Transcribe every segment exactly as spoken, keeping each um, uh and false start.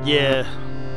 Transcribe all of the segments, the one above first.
Yeah.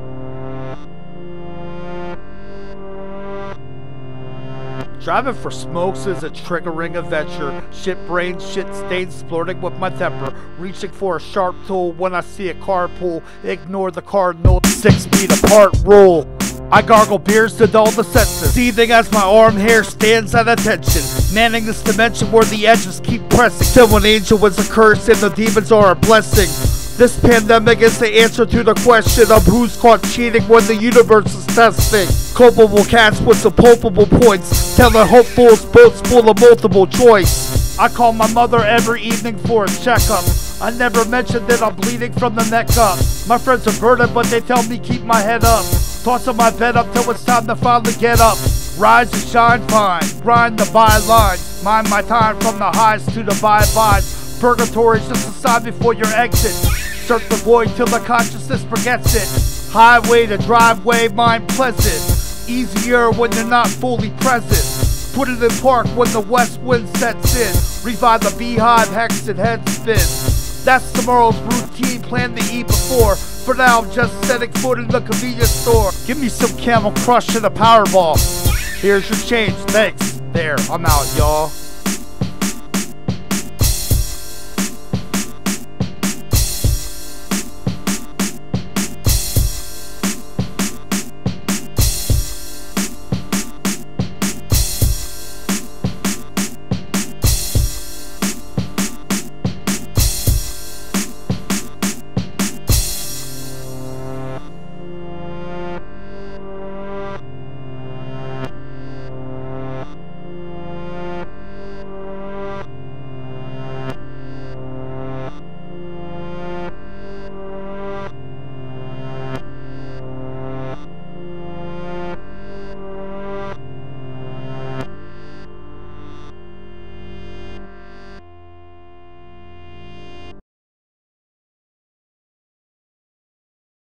Driving for smokes is a triggering adventure. Shit brain, shit stains, flirting with my temper. Reaching for a sharp tool when I see a carpool. Ignore the cardinal six feet apart rule. I gargle beers to dull the senses, seething as my arm hair stands at attention. Manning this dimension where the edges keep pressing, till an angel is a curse and the demons are a blessing. This pandemic is the answer to the question of who's caught cheating when the universe is testing. Culpable cats with some culpable points, telling hopefuls boats full of multiple choice. I call my mother every evening for a checkup. I never mentioned that I'm bleeding from the neck up. My friends are burdened, but they tell me keep my head up. Tossing my bed up till it's time to finally get up. Rise and shine fine, grind the byline. Mind my time from the highs to the bye-byes. Purgatory's just a sign before your exit. Search the void till the consciousness forgets it. Highway to driveway, mind pleasant. Easier when you're not fully present. Put it in park when the west wind sets in. Revive the beehive, hex and head spin. That's tomorrow's routine, plan to eat before. For now, I'm just setting foot in the convenience store. Give me some Camel Crush and a Powerball. Here's your change, thanks. There, I'm out, y'all.